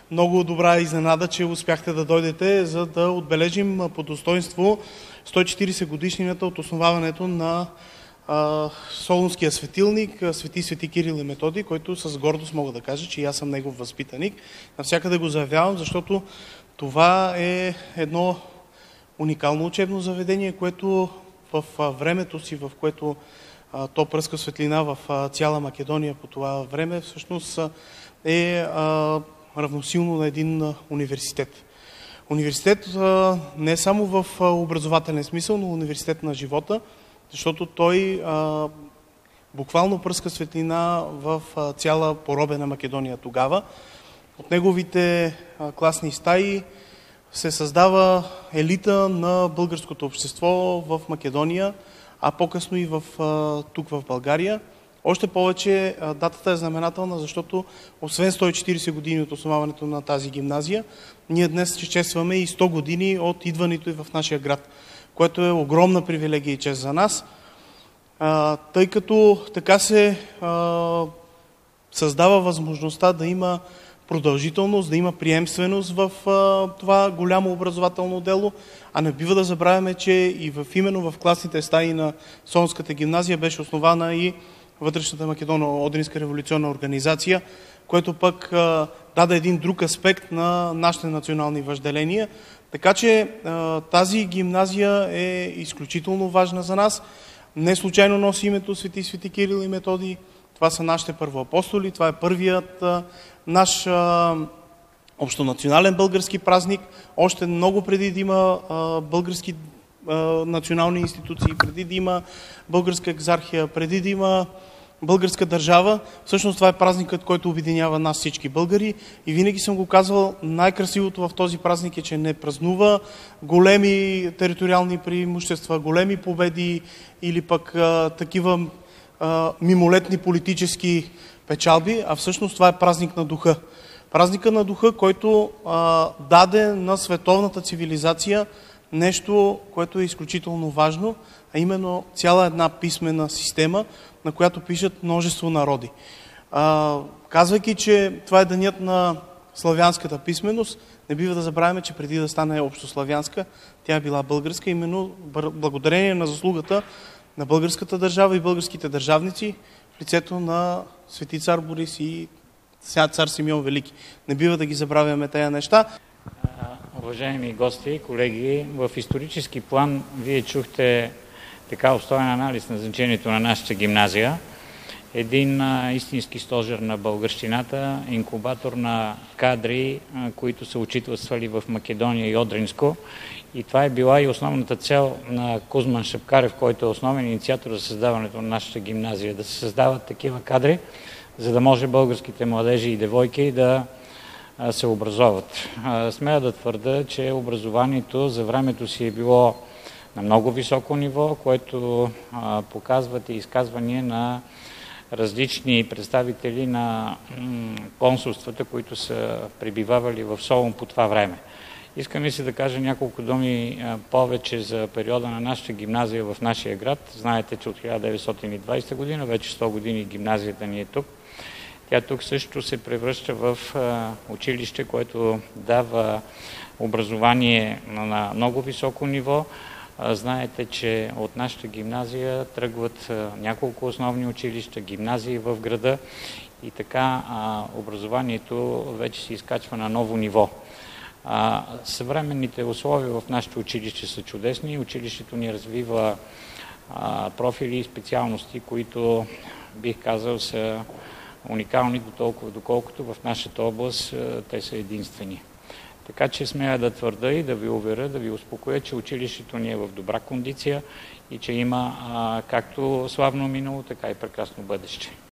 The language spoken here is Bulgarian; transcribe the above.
много добра изненада, че успяхте да дойдете, за да отбележим по достоинство 140 годишнината от основаването на Солунския светилник, Свети Кирил и Методий, който с гордост мога да кажа, че и аз съм негов възпитаник. Навсякъде го заявявам, защото това е едно уникално учебно заведение, което в времето си, в което то пръска светлина в цяла Македония по това време, всъщност е равносилно на един университет. Университет не само в образователен смисъл, но университет на живота, защото той буквално пръска светлина в цяла поробена Македония тогава. От неговите класни стаи се създава елита на българското общество в Македония, а по-късно и тук в България. Още повече датата е знаменателна, защото освен 140 години от основаването на тази гимназия, ние днес честваме и 100 години от идването й в нашия град, което е огромна привилегия и чест за нас, тъй като така се създава възможността да има продължителност, да има приемственост в това голямо образователно дело, а не бива да забравяме, че и именно в класните стаи на Солунската гимназия беше основана и Вътрешната Македоно-Одринска революционна организация, което пък даде един друг аспект на нашите национални въжделения. Така че тази гимназия е изключително важна за нас. Не случайно носи името Свети Кирил и Методий. Това са нашите първоапостоли, това е първият наш общонационален български празник. Още много преди да има български национални институции, преди да има българска екзархия, преди да има българска държава, всъщност това е празникът, който обединява нас всички българи. И винаги съм го казвал, най-красивото в този празник е, че не празнува големи териториални преимущества, големи победи или пък такива мимолетни политически печалби, а всъщност това е празник на духа. Празника на духа, който даде на световната цивилизация нещо, което е изключително важно, а именно цяла една писмена система, на която пишат множество народи. Казвайки, че това е денят на славянската писменост, не бива да забравяме, че преди да стане общославянска, тя е била българска, именно благодарение на заслугата на българската държава и българските държавници в лицето на свети цар Борис и цар Симеон Велики. Не бива да ги забравяме тези неща. Уважаеми гости и колеги, в исторически план вие чухте така обстоен анализ на значението на нашата гимназия. Един истински стожер на българщината, инкубатор на кадри, които са учителствали в Македония и Одринско. И това е била и основната цел на Кузман Шапкарев, който е основен инициатор за създаването на нашата гимназия. Да се създават такива кадри, за да може българските младежи и девойки да се образоват. Смея да твърда, че образованието за времето си е било на много високо ниво, което показват и изказвания на различни представители на консулствата, които са пребивавали в Солун по това време. Искам и се да кажа няколко думи повече за периода на нашата гимназия в нашия град. Знаете, че от 1920 година, вече 100 години гимназията ни е тук. Тя тук също се превръща в училище, което дава образование на много високо ниво. Знаете, че от нашата гимназия тръгват няколко основни училища, гимназии в града и така образованието вече се изкачва на ново ниво. Съвременните условия в нашето училище са чудесни. Училището ни развива профили и специалности, които бих казал са уникални доколкото в нашата област те са единствени. Така че смея да твърда и да ви уверя, да ви успокоя, че училището ни е в добра кондиция и че има както славно минало, така и прекрасно бъдеще.